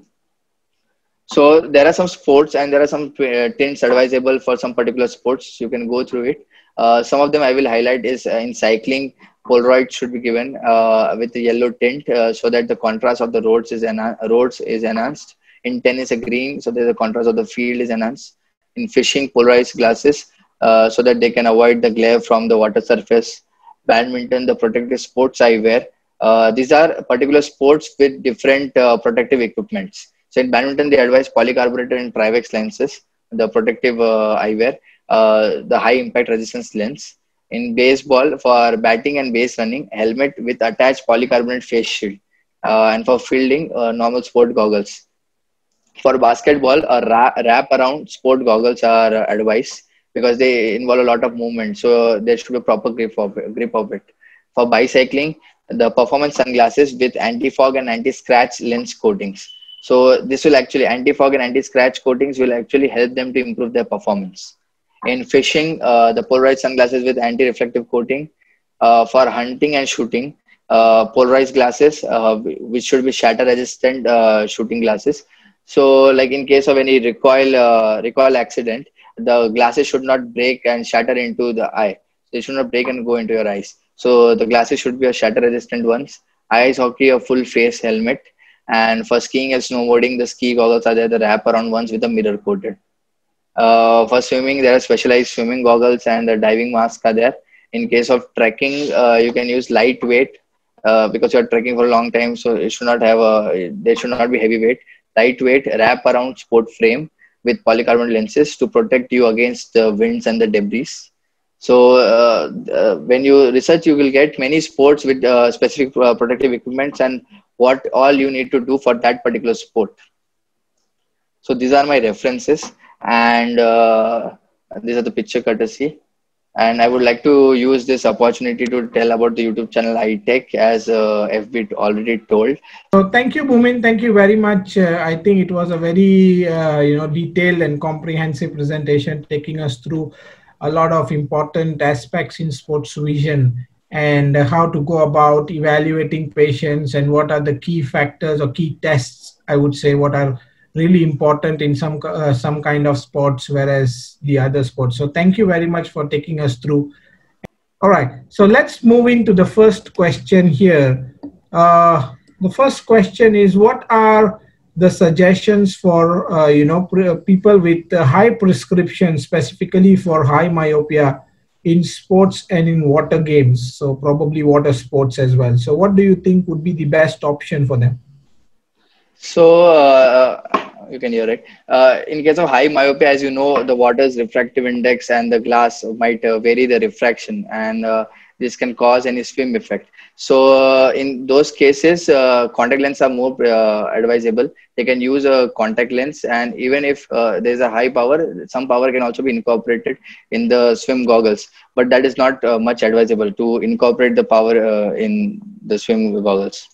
So there are some sports and there are some uh, tints advisable for some particular sports. You can go through it. Uh, some of them I will highlight is uh, in cycling, Polaroid should be given uh, with the yellow tint uh, so that the contrast of the roads is, roads is enhanced. In tennis, a green, so that the contrast of the field is enhanced. In fishing, polarized glasses uh, so that they can avoid the glare from the water surface. Badminton, the protective sports eyewear. Uh, these are particular sports with different uh, protective equipments. So in badminton, they advise polycarbonated and Trivex lenses, the protective uh, eyewear, uh, the high impact resistance lens. In baseball, for batting and base running, helmet with attached polycarbonate face shield. Uh, and for fielding, uh, normal sport goggles. For basketball, a wrap, wrap around sport goggles are uh, advised because they involve a lot of movement. So there should be proper grip of it. Grip of it. For bicycling, the performance sunglasses with anti-fog and anti-scratch lens coatings. So this will actually, anti-fog and anti-scratch coatings will actually help them to improve their performance. In fishing, uh, the polarized sunglasses with anti-reflective coating. Uh, for hunting and shooting, uh, polarized glasses, uh, which should be shatter resistant uh, shooting glasses. So, like in case of any recoil uh, recoil accident, the glasses should not break and shatter into the eye. They should not break and go into your eyes. So the glasses should be a shatter resistant ones. Ice hockey, a full face helmet. And for skiing and snowboarding, the ski goggles are there, the wrap around ones with a mirror coated. Uh, for swimming, there are specialized swimming goggles and the diving masks are there. In case of trekking, uh, you can use lightweight uh, because you're trekking for a long time, so it should not have a, they should not be heavyweight. Lightweight wrap around sport frame with polycarbonate lenses to protect you against the winds and the debris. So uh, uh, when you research, you will get many sports with uh, specific uh, protective equipments and what all you need to do for that particular sport. So these are my references, and uh, these are the picture courtesy. And I would like to use this opportunity to tell about the YouTube channel iTech, as uh, F B already told. So thank you, Bhumin. Thank you very much. Uh, I think it was a very uh, you know detailed and comprehensive presentation, taking us through a lot of important aspects in sports vision and uh, how to go about evaluating patients and what are the key factors or key tests, I would say, what are really important in some uh, some kind of sports, whereas the other sports. So thank you very much for taking us through. All right, so let's move into the first question here. Uh, the first question is, what are the suggestions for uh, you know people with uh, high prescription, specifically for high myopia, in sports and in water games? So probably water sports as well. So what do you think would be the best option for them? So uh, you can hear it. Uh, in case of high myopia, as you know, the water's refractive index and the glass might uh, vary the refraction, and uh, this can cause any swim effect. So uh, in those cases, uh, contact lenses are more uh, advisable. They can use a contact lens, and even if uh, there's a high power, some power can also be incorporated in the swim goggles. But that is not uh, much advisable to incorporate the power uh, in the swim goggles.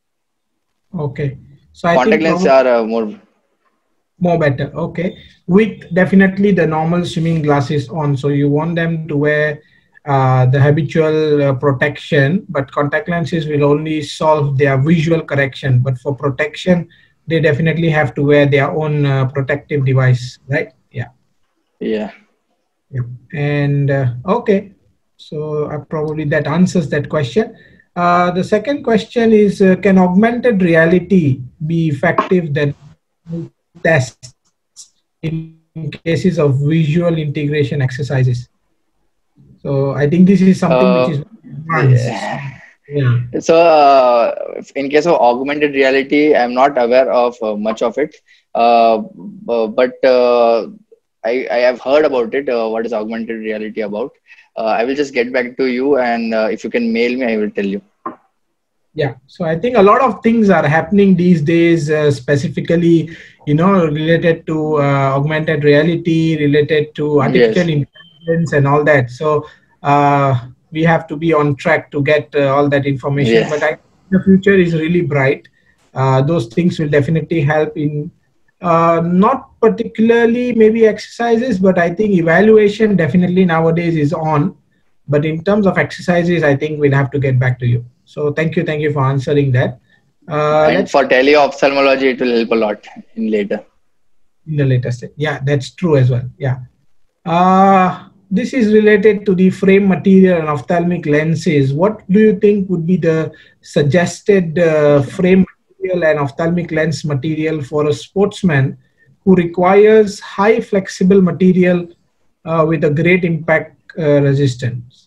Okay. So I contact think lenses are uh, more more better. Okay, with definitely the normal swimming glasses on. So you want them to wear uh, the habitual uh, protection, but contact lenses will only solve their visual correction. But for protection, they definitely have to wear their own uh, protective device, right? Yeah. Yeah. Yeah. And uh, okay, so uh, probably that answers that question. Uh, the second question is, uh, can augmented reality be effective than tests in cases of visual integration exercises? So I think this is something uh, which is advanced. Yeah. Yeah. So uh, in case of augmented reality, I'm not aware of uh, much of it, uh, but uh, I, I have heard about it. Uh, what is augmented reality about? Uh, I will just get back to you, and uh, if you can mail me, I will tell you. Yeah, so I think a lot of things are happening these days, uh, specifically, you know, related to uh, augmented reality, related to artificial yes. intelligence and all that. So uh, we have to be on track to get uh, all that information. Yes. But I think the future is really bright. Uh, those things will definitely help in uh, not particularly maybe exercises, but I think evaluation definitely nowadays is on. But in terms of exercises, I think we'll have to get back to you. So thank you, thank you for answering that. Uh, and for teleophthalmology, it will help a lot in later. In the later stage, yeah, that's true as well. Yeah, uh, this is related to the frame material and ophthalmic lenses. What do you think would be the suggested uh, frame material and ophthalmic lens material for a sportsman who requires high flexible material uh, with a great impact uh, resistance?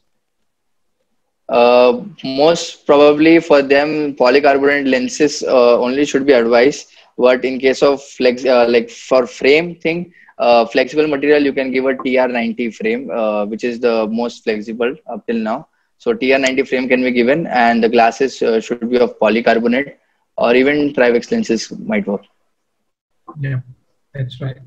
Uh, most probably for them, polycarbonate lenses uh, only should be advised. But in case of flex, uh, like for frame thing, uh, flexible material, you can give a T R ninety frame, uh, which is the most flexible up till now. So T R ninety frame can be given, and the glasses uh, should be of polycarbonate, or even Trivex lenses might work. Yeah, that's right.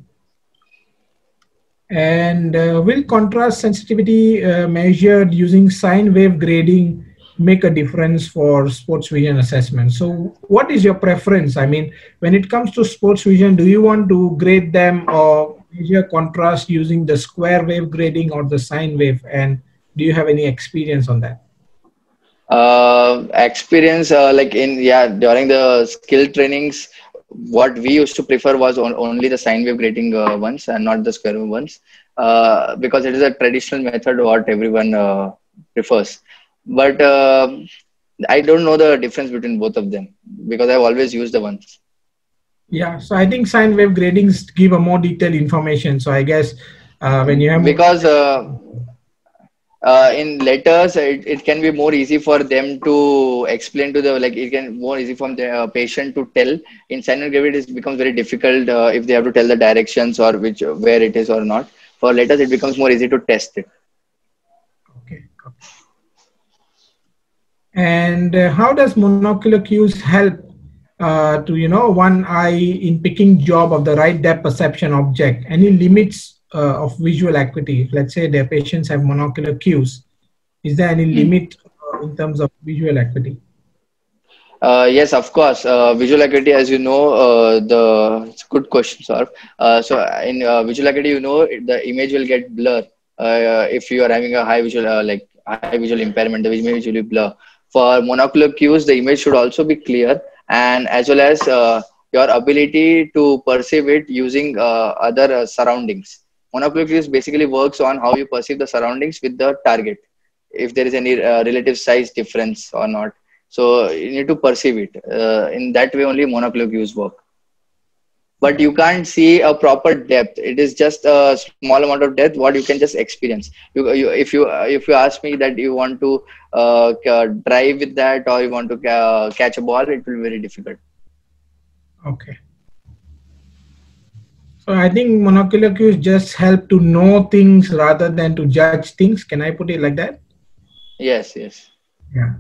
And uh, will contrast sensitivity uh, measured using sine wave grading make a difference for sports vision assessment? So what is your preference? I mean, when it comes to sports vision, do you want to grade them or measure contrast using the square wave grading or the sine wave? And do you have any experience on that? Uh, experience, uh, like in, yeah, during the skill trainings, what we used to prefer was on, only the sine wave grating uh, ones and not the square wave ones, uh, because it is a traditional method what everyone uh, prefers. But uh, I don't know the difference between both of them because I've always used the ones. Yeah, so I think sine wave gratings give a more detailed information. So I guess uh, when you have more Because uh, uh, in letters, it, it can be more easy for them to explain to the, like it can more easy for the uh, patient to tell. In sign and gravity, it becomes very difficult uh, if they have to tell the directions or which where it is or not. For letters, it becomes more easy to test it. Okay. And uh, how does monocular cues help uh, to, you know, one eye in picking job of the right depth perception object? Any limits uh, of visual acuity? Let's say their patients have monocular cues. Is there any Hmm. limit uh, in terms of visual acuity? Uh, yes, of course. Uh, visual acuity, as you know, uh, the it's a good question, sir. Uh, so in uh, visual acuity, you know, the image will get blur uh, if you are having a high visual, uh, like high visual impairment. The image will blur. For monocular cues, the image should also be clear, and as well as uh, your ability to perceive it using uh, other uh, surroundings. Monocular cues basically works on how you perceive the surroundings with the target, if there is any uh, relative size difference or not. So you need to perceive it. Uh, in that way, only monocular cues work. But you can't see a proper depth. It is just a small amount of depth what you can just experience. You, you if you if you ask me that you want to uh, drive with that or you want to uh, catch a ball, it will be very difficult. Okay. So I think monocular cues just help to know things rather than to judge things. Can I put it like that? Yes, yes. Yeah.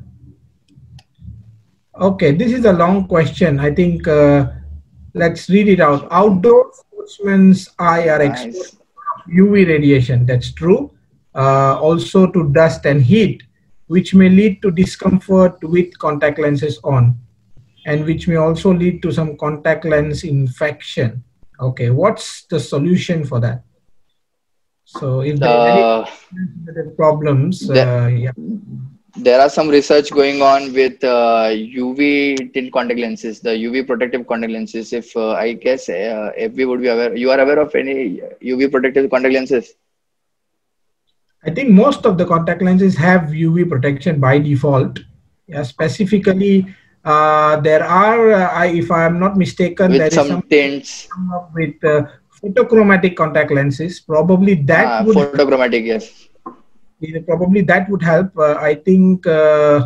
Okay, this is a long question. I think uh, let's read it out. Outdoor sportsmen's eye are exposed Nice. to U V radiation. That's true. Uh, also to dust and heat, which may lead to discomfort with contact lenses on, and which may also lead to some contact lens infection. Okay, what's the solution for that? So if there is any Uh, problems, the, uh, yeah. there are some research going on with uh, U V tint contact lenses, the U V protective contact lenses. If uh, I guess uh, if we would be aware, you are aware of any U V protective contact lenses? I think most of the contact lenses have U V protection by default. Yeah, specifically, uh, there are, uh, I, if I am not mistaken, With there is some some tints, come up with uh, photochromatic contact lenses. Probably that uh, would photochromatic, yes. probably that would help. Uh, I think uh,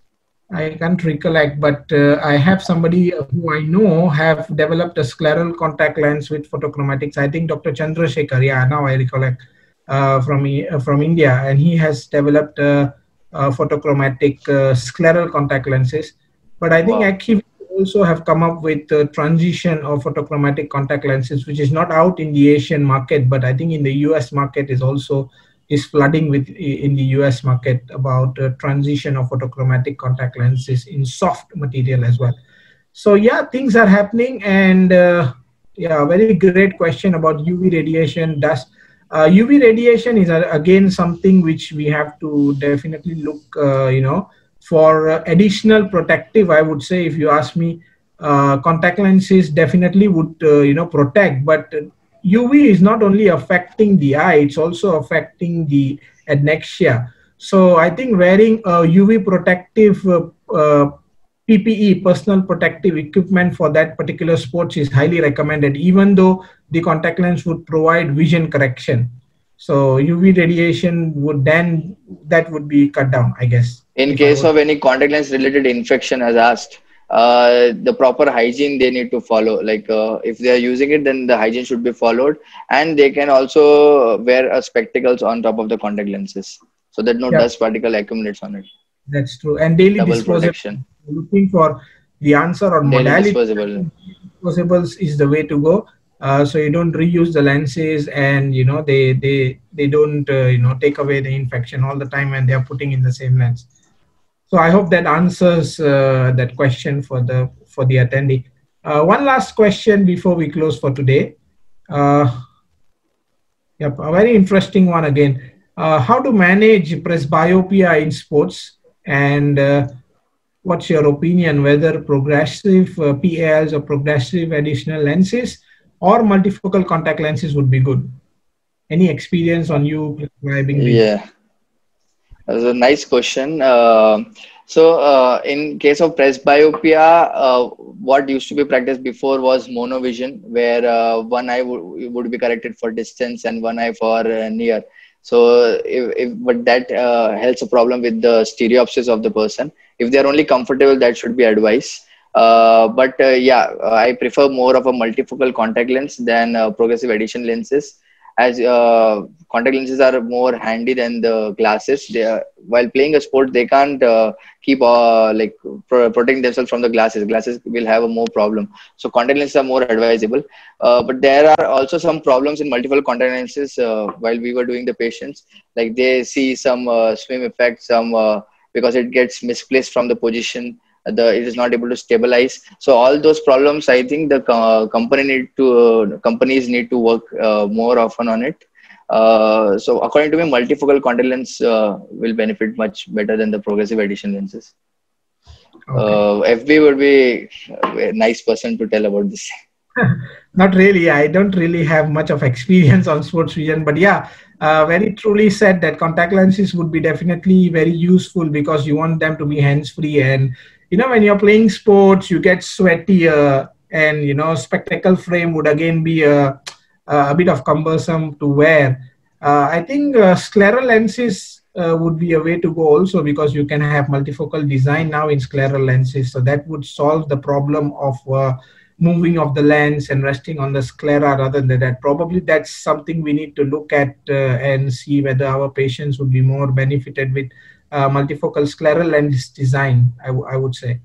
I can't recollect, but uh, I have somebody who I know have developed a scleral contact lens with photochromatics. I think Doctor Chandrasekhar, yeah, now I recollect, uh, from uh, from India, and he has developed uh, uh, photochromatic uh, scleral contact lenses. But I think Wow. actually also have come up with the transition of photochromatic contact lenses, which is not out in the Asian market, but I think in the U S market is also is flooding with in the U S market about uh, transition of photochromatic contact lenses in soft material as well. So yeah, things are happening, and uh, yeah, very great question about U V radiation. Does uh, U V radiation is uh, again something which we have to definitely look, uh, you know, for uh, additional protective. I would say, if you ask me, uh, contact lenses definitely would uh, you know protect, but U V is not only affecting the eye, it's also affecting the adnexia. So I think wearing a U V protective uh, uh, P P E, personal protective equipment for that particular sports is highly recommended, even though the contact lens would provide vision correction. So U V radiation would then, that would be cut down, I guess. In If I case would, of any contact lens related infection, as asked, uh, the proper hygiene they need to follow. Like uh, if they are using it, then the hygiene should be followed, and they can also wear a spectacles on top of the contact lenses so that no yeah, dust particle accumulates on it. that's true. And daily Double disposable, protection. looking for the answer on Daily modality, disposable. disposables is the way to go. Uh, so you don't reuse the lenses, and you know they they they don't uh, you know take away the infection all the time when they are putting in the same lens. So I hope that answers uh, that question for the for the attendee. Uh, one last question before we close for today. Uh, yep, a very interesting one again. Uh, how to manage presbyopia in sports, And uh, what's your opinion whether progressive uh, P A Ls or progressive additional lenses or multifocal contact lenses would be good? Any experience on you prescribing these? Yeah, that was a nice question. Uh, so, uh, in case of presbyopia, uh, what used to be practiced before was monovision, where uh, one eye would would be corrected for distance and one eye for uh, near. So, if, if but that uh, helps a problem with the stereopsis of the person. If they are only comfortable, that should be advised. Uh, but uh, yeah, uh, I prefer more of a multifocal contact lens than uh, progressive addition lenses, as uh, contact lenses are more handy than the glasses. They are, while playing a sport, they can't uh, keep uh, like pro- protecting themselves from the glasses. Glasses will have a more problem. So contact lenses are more advisable. Uh, but there are also some problems in multiple contact lenses. Uh, while we were doing the patients, like they see some uh, swim effect, some uh, because it gets misplaced from the position, the it is not able to stabilize. So all those problems, I think the co- company need to uh, companies need to work uh, more often on it. Uh, so according to me, multifocal contact lens uh, will benefit much better than the progressive addition lenses. Okay. uh, F B would be a nice person to tell about this. Not really. I don't really have much of experience on sports vision, but yeah, uh, very truly said that contact lenses would be definitely very useful because you want them to be hands-free. And you know, when you're playing sports, you get sweatier, and you know, spectacle frame would again be a a bit of cumbersome to wear. Uh, I think uh, scleral lenses uh, would be a way to go also because you can have multifocal design now in scleral lenses. So that would solve the problem of uh, moving of the lens and resting on the sclera rather than that. Probably that's something we need to look at uh, and see whether our patients would be more benefited with uh, multifocal scleral lens design, I, I would say.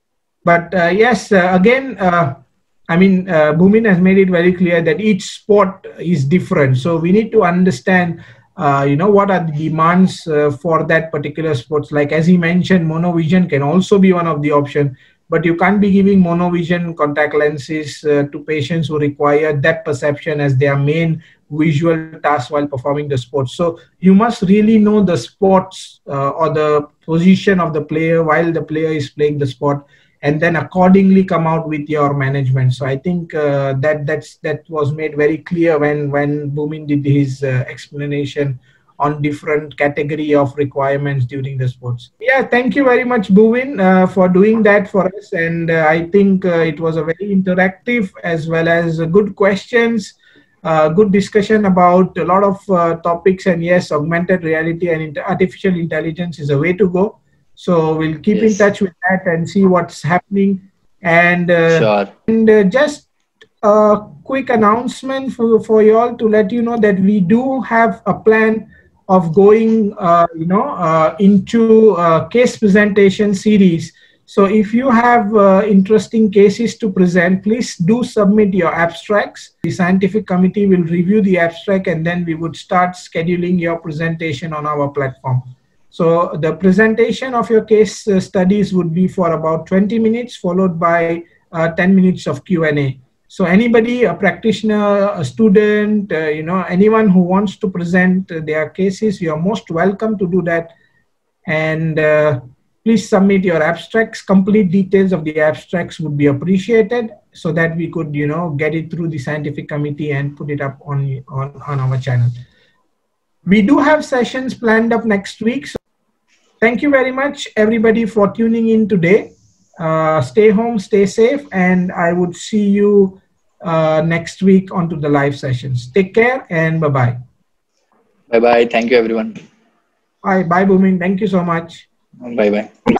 But uh, yes, uh, again, uh, I mean, uh, Bhumin has made it very clear that each sport is different. So we need to understand, uh, you know, what are the demands uh, for that particular sports. Like as he mentioned, monovision can also be one of the options, but you can't be giving monovision contact lenses uh, to patients who require depth perception as their main visual task while performing the sport. So you must really know the sports uh, or the position of the player while the player is playing the sport, and then accordingly come out with your management. So I think uh, that that's that was made very clear when when Bhumin did his uh, explanation on different category of requirements during the sports. Yeah, thank you very much, Bhumin, uh, for doing that for us. And uh, I think uh, it was a very interactive as well as uh, good questions, uh, good discussion about a lot of uh, topics. And yes, augmented reality and inter- artificial intelligence is a way to go. So we'll keep in Yes, touch with that and see what's happening. And uh, sure. and uh, just a quick announcement for, for you all to let you know that we do have a plan of going, uh, you know, uh, into a case presentation series. So if you have uh, interesting cases to present, please do submit your abstracts. The scientific committee will review the abstract and then we would start scheduling your presentation on our platform. So the presentation of your case uh, studies would be for about twenty minutes, followed by uh, ten minutes of Q and A. So anybody, a practitioner, a student, uh, you know, anyone who wants to present uh, their cases, you are most welcome to do that. And uh, please submit your abstracts. Complete details of the abstracts would be appreciated so that we could, you know, get it through the scientific committee and put it up on, on, on our channel. We do have sessions planned up next week. So thank you very much, everybody, for tuning in today. Uh, stay home, stay safe, and I would see you uh, next week onto the live sessions. Take care and bye-bye. Bye bye. Thank you, everyone. Bye, bye, Bhumin. Thank you so much. Bye bye.